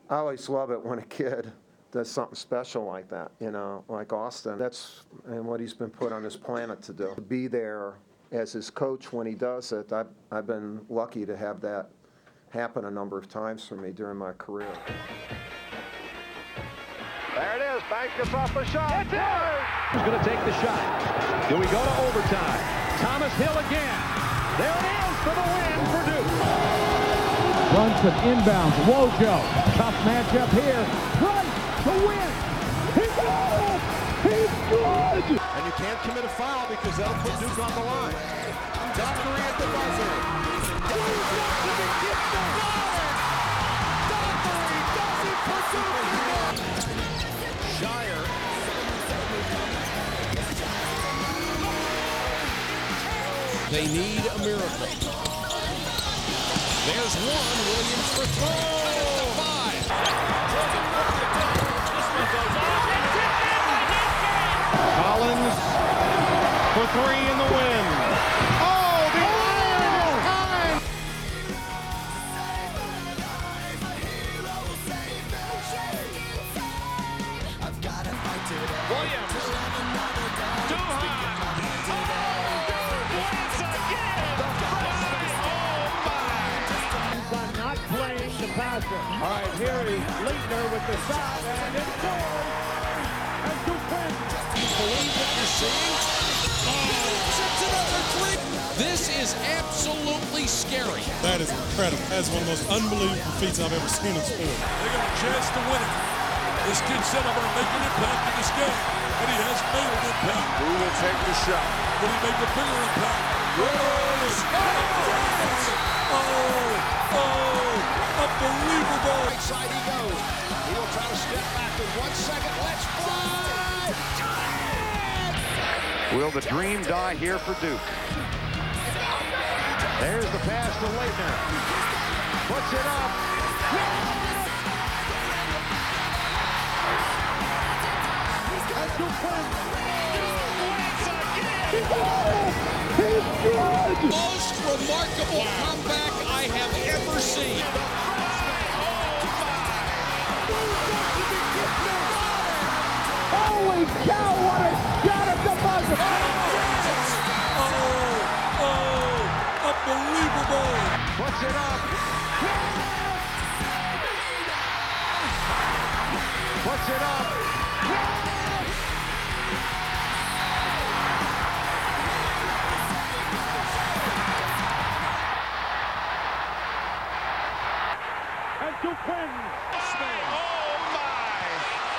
I always love it when a kid does something special like that, like Austin. That's and what he's been put on this planet to do. To be there as his coach when he does it, I've been lucky to have that happen a number of times for me during my career. There it is. Banks gets off the shot. It's in! Who's going to take the shot? Do we go to overtime? Thomas Hill again. There it is for the win for Duke. Brunson inbounds. Wojo. Tough matchup here. Price to win. He's good. He's good. And you can't commit a foul because that'll put Duke on the line. Dockery at the buzzer. Dockery does it for Duke. Shire. They need a miracle. There's one. Williams for throw. 5. Collins for 3 in the win. Oh, the iron is time. Williams. Too high. Not playing the passer. All right, here is Leitner with the shot, and it's good. And Duke wins. Believe what you're seeing. Sets another 3. This is absolutely scary. That is incredible. That's one of the most unbelievable feats I've ever seen in sport. They got a chance to win it. This kid said I'm going to make an impact in this game, and he has made an impact. Who will take the shot? Will he make a bigger impact? Unbelievable. Right side he goes. He will try to step back in 1 second. Let's fly. Will the dream die here for Duke? There's the pass to Leitner. Puts it up. And Duke wins. He's good. Most remarkable comeback I have ever seen. Holy cow, what a shot at the buzzer. Unbelievable. Puts it up. Puts it up. And Duke wins.